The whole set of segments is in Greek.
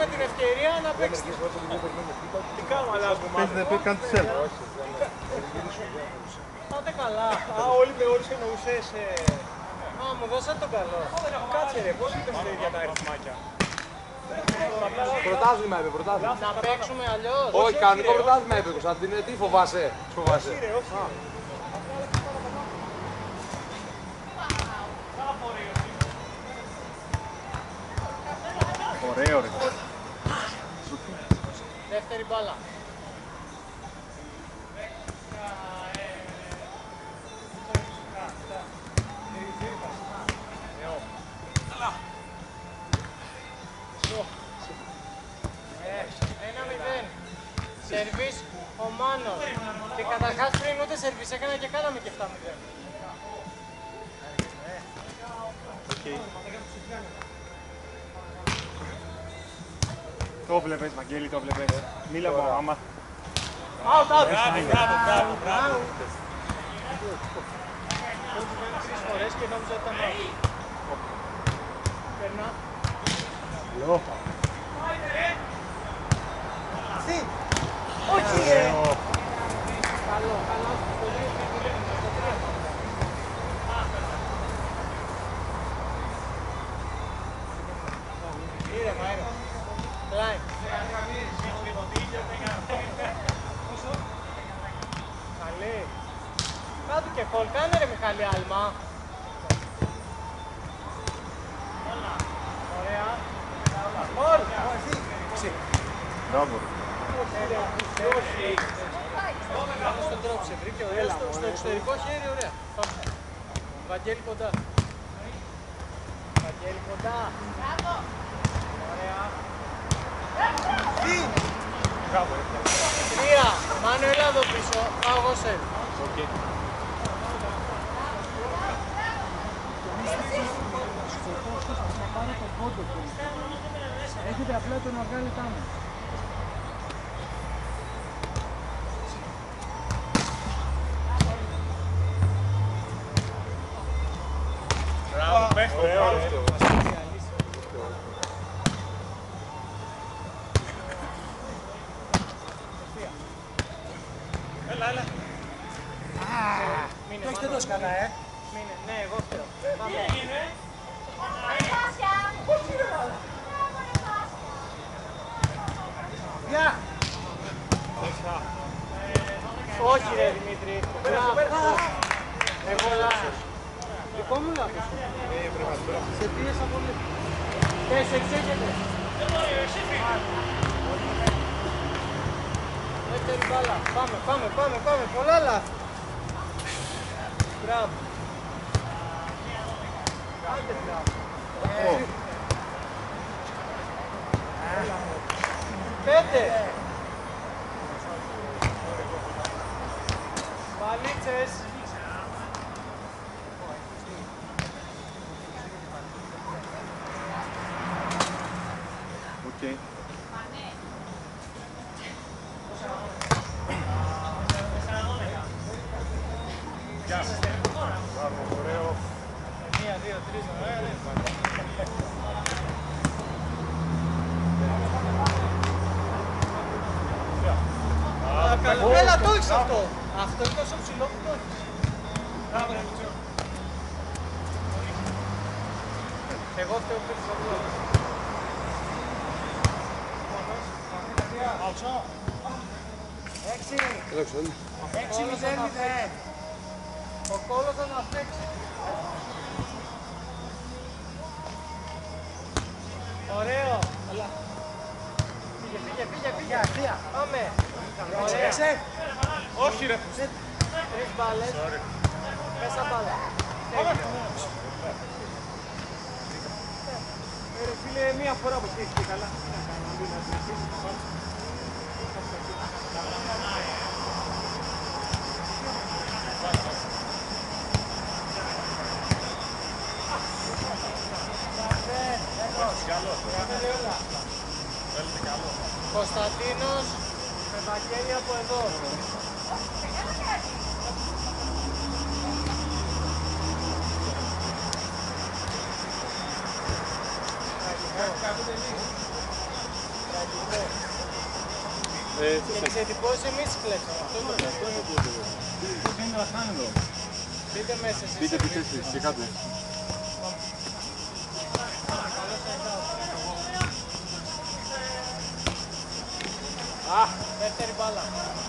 την ευκαιρία να παίξετε. Τι κάνουμε, αλλάζουμε μάλλον. Κάντε σέλ. Πάτε καλά. Όλοι με όλους εννοούσες. Μου δώσατε τον καλό. Κάτσε ρε, πώς είπες για τα αριθμάκια. Πρωτάθλημα είπε, πρωτάθλημα. Να παίξουμε αλλιώς. Όχι, κανονικό πρωτάθλημα είπε, Κωνσταντίνε. Τι φοβάσαι. Όχι ρε, όχι. Ωραίο ρε. Δεύτερη μπάλα. Σερβίς ο Μάνος. Και καταρχάς πριν ούτε σερβίς έκανα και κάναμε και 7-0. Το βλέπεις, Βαγγέλη, το βλέπεις. Μίλα μου, άμα. Out, out. Μπράβο. Έχω κάνει 3 φορές και νόμιζα ότι ήταν out. Περνά. Λέω. Τι. Όχι ρε. Καλό, καλό. Στο 2-3. Ήρεμα, ήρεμα. Κλάιν. Καλή. Κάτω και φολ. Κάνε ρε Μιχάλη άλμα. Ωραία. Φολ. Μπράβο. Στον τρόπο σε βρήκε, ωραία. Στο εξωτερικό χέρι, ωραία. Πάμε. Βαγγέλη κοντά. Βαγγέλη κοντά. Ωραία. Μπράβο. 3. Μάνο, έλα εδώ πίσω. Πάω εγώ σε. Έχετε απλά τον αυγάλη τάμο. Μπράβο, πες το. Έλα, έλα. Το έχετε δώσει καλά, Μείνε, ναι, εγώ φταίω. Πάμε. Γεια! Όχι ρε Δημήτρη. Εγώ λάθος. Δικό μου λάθος. Σε πίεσα πολύ. 4 έχετε. Δεύτερη μπάλα. Πάμε. Πολλά λάθη. Μπράβο. Άντε μπράβο. 5. Μπαλίτσες. Οκ. Μπράβο, ωραίο. 1, 2, 3, ωραία. Έλα, το έχεις αυτό. Αυτό είναι τόσο ψηλό που το έχεις. Εγώ φταίω πριν στο αυτό. 6-0-0. Ο κόλλος θα να παίξει. Ωραίο. Φύγε. Πάμε. Ωραία. Όχι ρε. 3 μπάλες. Μέσα μπάλα. Ρε φίλε, μία φορά που στήθηκε καλά. Κωνσταντίνος με Βαγγέλη από εδώ. Και τις εντυπώσεις εμείς κλέψαμε. Αυτό είναι το θέμα. Πώς είναι να χάνε εδώ. Μπείτε μέσα εσείς. Πείτε και κάτω. Δεύτερη μπάλα.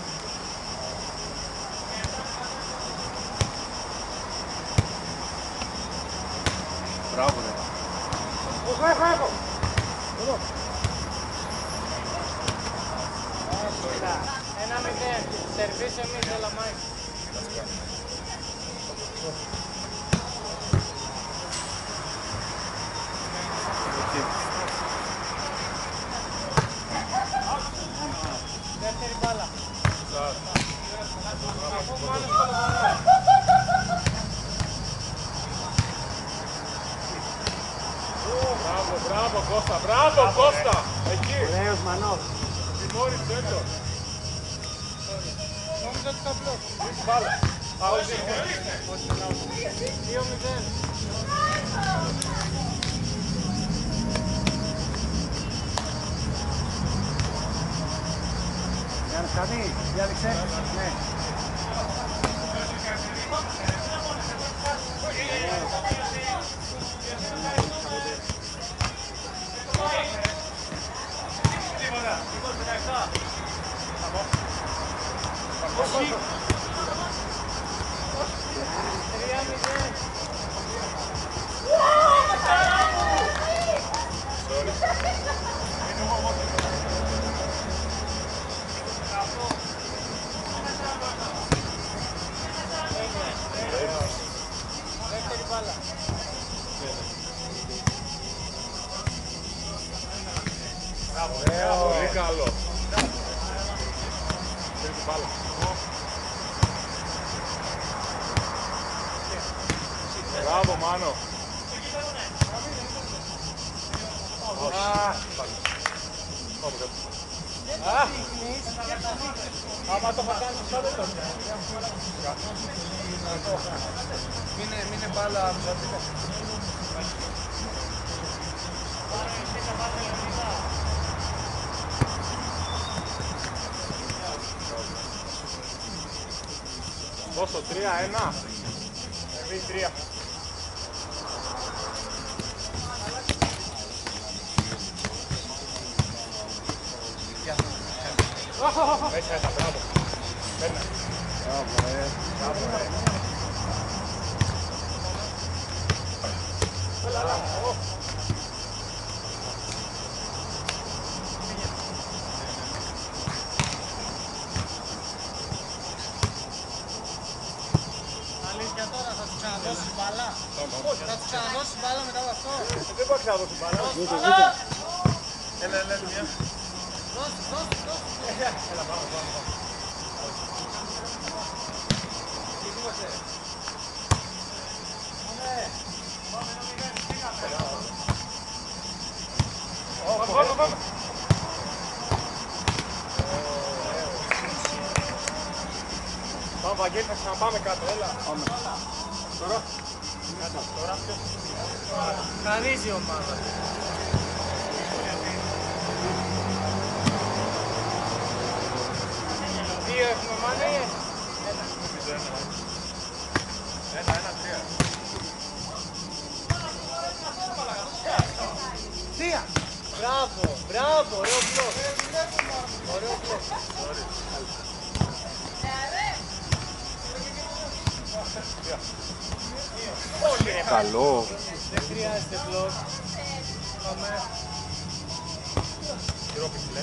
Μπράβο ρε. Ένα μηδέν. Σερβίς εμείς, έλα Μάικ. Δεύτερη μπάλα. Μπράβο, μπράβο Κώστα, μπράβο Κώστα! Εκεί! Ωραίος Μανός. Τιμώρησε το. Νόμιζα ότι θα μπλοκ. Μπάλα. Όχι. 2-0. Κάνεις κάτι, διάλεξε. Ναι. Δεύτερη μπάλα. Πολύ καλό. Τρίτη μπάλα. Μπράβο Μάνο. Άμα το θα κάνεις τότε το Μείνε μπάλα. Πόσο, 3-1. Εμείς 3. Μέσα, μπράβο. Παίρνε. Αλήθεια τώρα, θα τους ξαναδώσεις μπάλα. Θα τους ξαναδώσεις μπάλα μετά από αυτό. Δεν μπορεί να δώσει μπάλα. Έλα, μια. Δώσε. Έλα, πάμε. Πάμε. Πάμε, Βαγγέλη, θα ξαναπάμε κάτω, έλα. Τώρα. Χαρίζει η ομάδα. Δύο έχουμε μάνι. Ένα, 3. Τρία. Μπράβο, ωραίο μπλοκ. Ωραίο μπλοκ. Καλό. Δεν χρειάζεται μπλοκ. Πάμε. Τρόπι, λέει.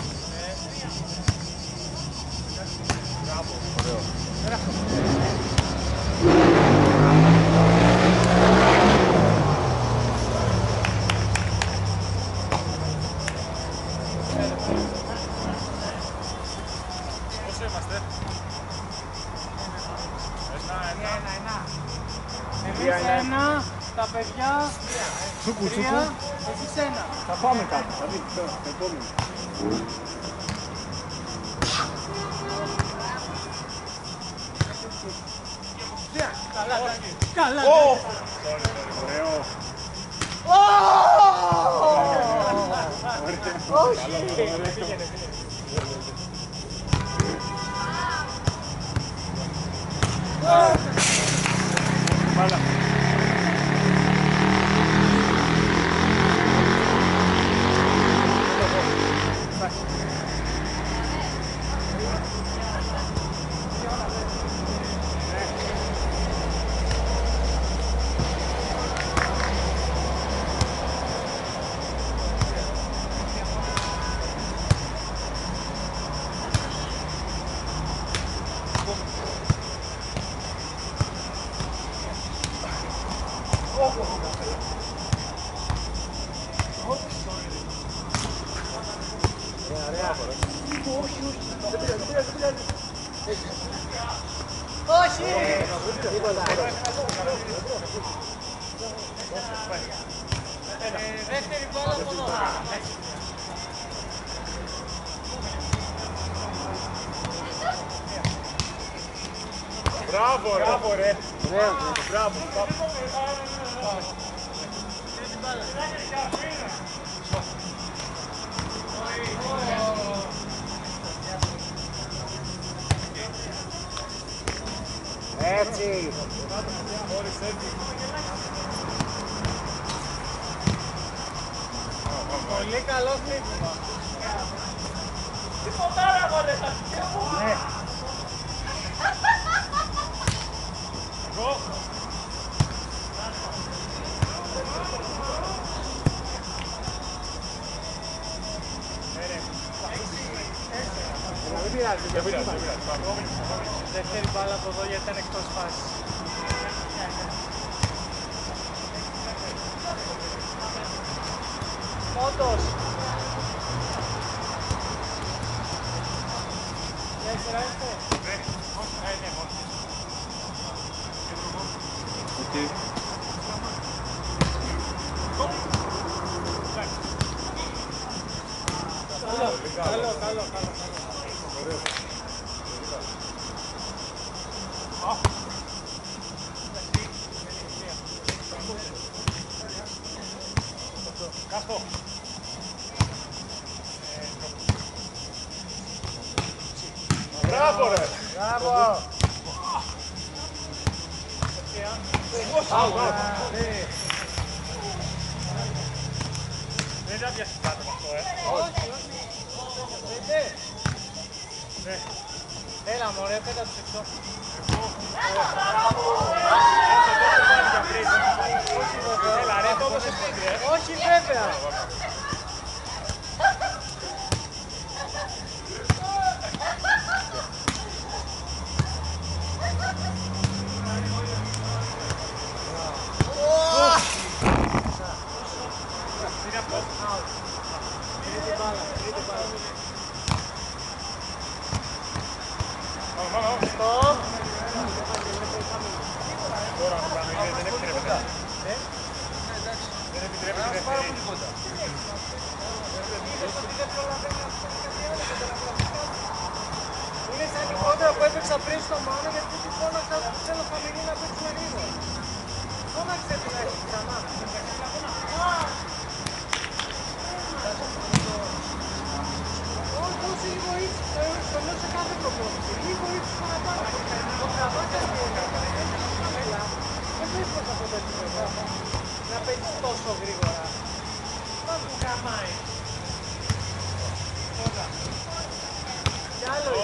Πόσο είμαστε? Εμείς ένα, τα παιδιά, τρία, εσείς ένα. Θα πάμε κάτω, θα δείτε τώρα, το επόμενο. Καλά. Ωραίο. Όχι. Πήγαινε. Μπάλα. Όχι! Τίποτα. Δεύτερη μπάλα από εδώ. Μπράβο ρε. Μπράβο. Έτσι. Πολύ καλό χτύπημα. Ναι. Δεν πειράζει. Δεύτερη μπάλα από εδώ γιατί ήταν εκτός φάσης. Μότος. Τέσσερα είστε. Οκ. Καλό. Κάτω. Μπράβο ρε. Μπράβο. Δεν θα πιάσεις κάτω με αυτό, Ναι. Έλα μωρέ, πέτα τους έξω. Έλα ρε, το έδωσες πέντε, Όχι βέβαια. Είναι αυτό. Τρίτη μπάλα. Πάμε. Στοπ. Τώρα να πάμε, δεν επιτρέπεται. Δεν επιτρέπεται δεύτερη. Είναι σαν την κόντρα που έπαιξα πριν στο μάνο γιατί τη φώναξα θέλω χαμηλή να παίξουμε λίγο. Φώναξε την αρχή ξανά. Όχι λίγο ίτσι, το λέω σε κάθε προπόνηση. Λίγο ίτσι παραπάνω. Το τραβάτε δεν βρίσκω αυτό το επίπεδο. Να παίξεις τόσο γρήγορα. Πάμε που καμάει. Κι άλλο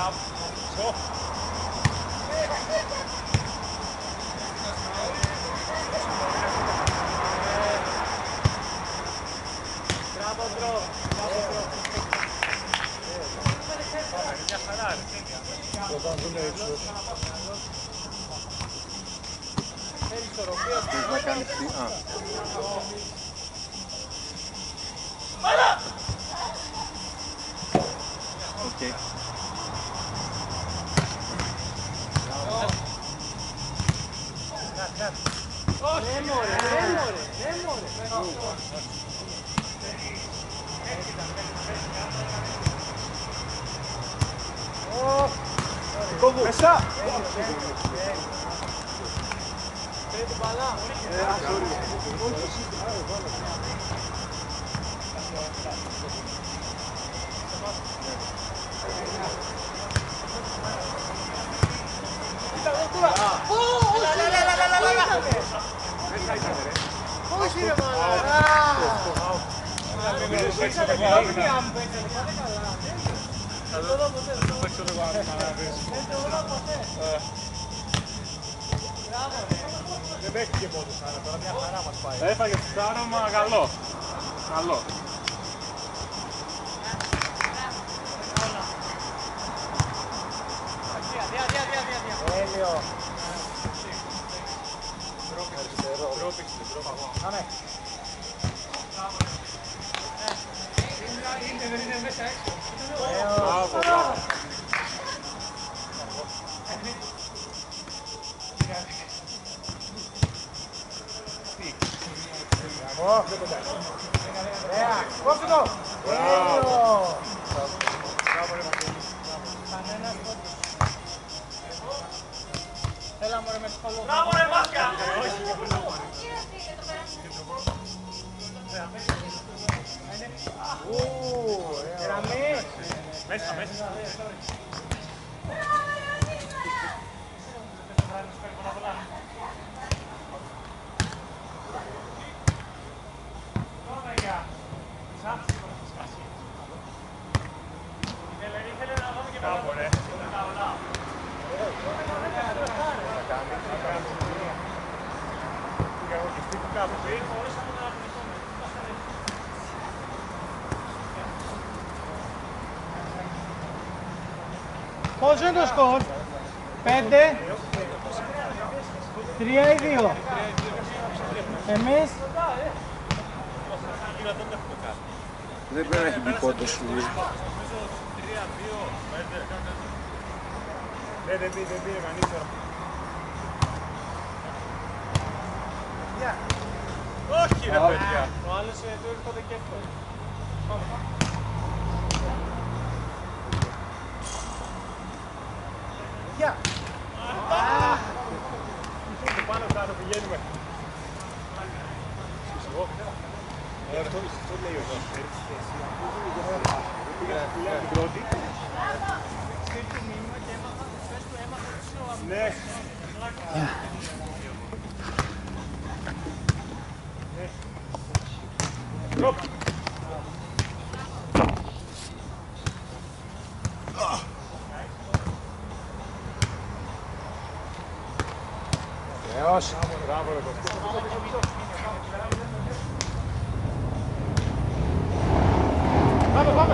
Μπράβο Ντρόβ. Μια χαρά ρε. Θέλει ισορροπία. Θες να κάνεις τι... Α. Οκ. Ναι μωρέ. Μέσα! Τρίτη μπαλά. Όχι ρε μάνα. Παίξατε καλά παιδιά μου, παίξατε καλά. Δεν το δω ποτέ. Παίξω λίγο ανάδες. Δεν το δω ποτέ. Μπράβο ρε. Δεν παίχτηκε πόντος, άρα τώρα μια χαρά μας πάει. Έφαγε σάρωμα, καλό. Καλό. Έλιο. Πάμε. Μπράβο, μπράβο. Ωραία, κόψε το! Έλιο! Κανένας κόψε. Έλα μωρέ με ψυχολόγο. Μπράβο ρε Μάσκα! Γραμμή! Μέσα, μέσα. Μπράβο ρε. Πόσο είναι το σκορ? 5, 3 ή 2. Εμείς Δεν πρέπει να έχει μπει πόντος σου. Δεν πήρε κανείς τώρα. Όχι ρε παιδιά. ο άλλος του έρχονται και εύκολο. Γεια! Το πάνω κάτω πηγαίνουμε. Αυτό λέει ο Ζώσος. Πήγα την πρώτη. Ναι. Τρόπ. Θεός! Μπράβο ρε Κωστή. Πάμε, πάμε.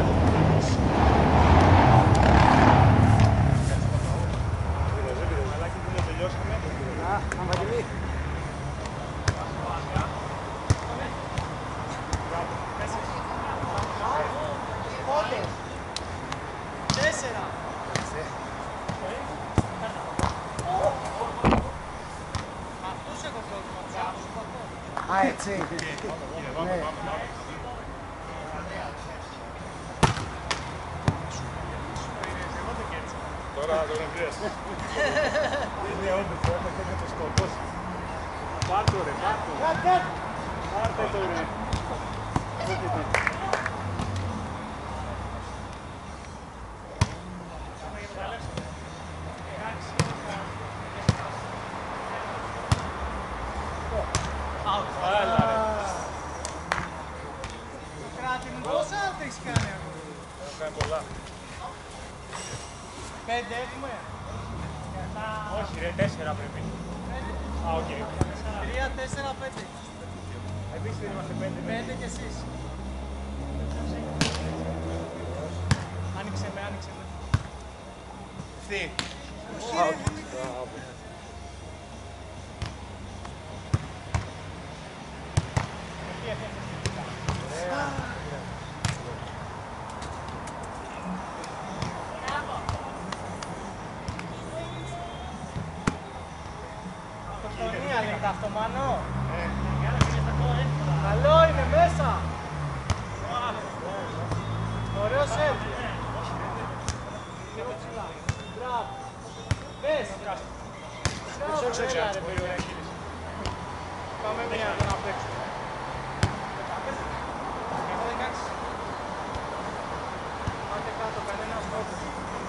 Μαλάκι που να τελειώσαμε. Αμβαγγελί! Πότε? 4! Αυτούς έχω πρόβλημα. Α, έτσι. Ναι. Τώρα τον εμπειρές. Είναι όντως, θα το σκοτώσει. Πάρτο ρε, πάρτο. Πάρτε το ρε. Κράτη μου, πόσα άλλα έχεις κάνει αγόρι? Έχω κάνει πολλά. 5 έτοιμο. Όχι ρε, 4 πρέπει. Α, οκ. 3, 4, 5. Εμείς δεν είμαστε 5. 5 κι εσείς. Άνοιξε με, άνοιξε με. Τι. Αυτοκτονία λέγεται αυτό, Μάνο. Καλό είναι μέσα. Ωραίο σετ. Λίγο ψηλά. Μπράβο. Πες. Μπράβο, έλα ρε παιδί. Πάμε μια να παίξουμε. Εγώ 16. Πάτε κάτω, κανένας τρόπος.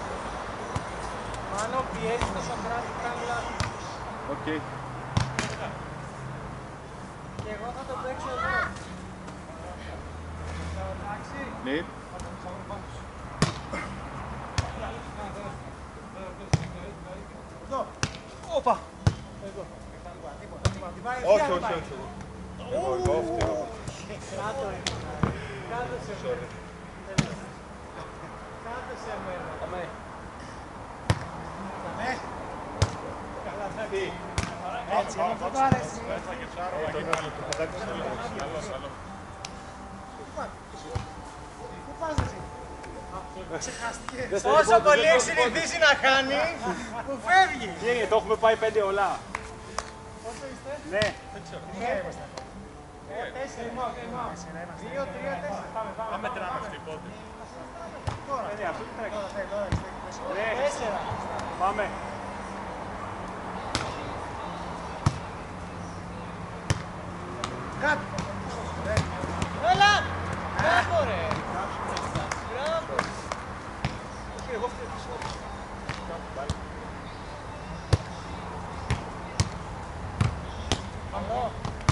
Μάνο, πιέζει το Σοκράτη, κάνει λάθος. Οκ. Και εγώ θα το παίξω. έξω εδώ. Ναι. Όπα. Όχι, όχι, όχι. Εγώ φταίω. Κάτω σε μένα. Κάτω σε μένα. Πάμε. Καλά θα πει. Έτσι, να το πάρεις. Πού πας εσύ? Όσο πολύ έχει συνηθίσει να χάνει, που φεύγει. Τι έγινε, το έχουμε πάει 5 όλα. Πόσο είστε? Ναι. Ναι, είμαστε. 4, 2, 3, 4. Πάμε μετράμε αυτή πότε. Τώρα. Ναι. 4. Πάμε. Κάτω. Έλα. Μπράβο ρε. Μπράβο. Όχι, εγώ φταίω. Καλό.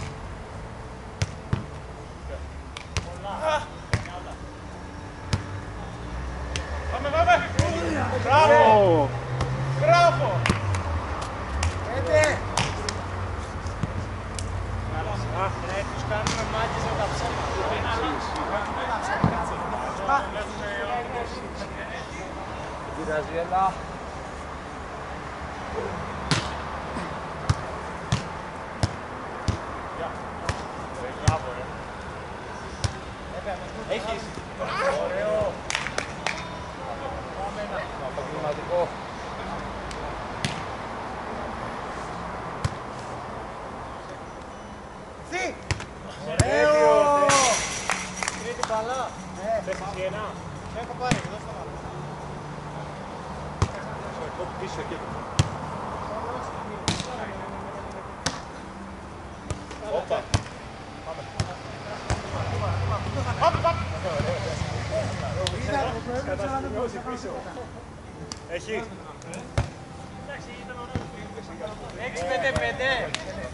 Πάμε, πάμε. Μπράβο. Μπράβο. 5. Ρε, τους κάνουμε μάγκες με τα ψέματα. Πειράζει, έλα. Μπράβο, ρε. Έχεις. Ωραίο. Επαγγελματικό. Τι. Ωραίο. Τρίτη μπαλά. Θες εσύ ένα. Έχω πάρει, δώσ' το μάλλον. Πίσω εκεί. Όπα. Έχει. 6-5-5.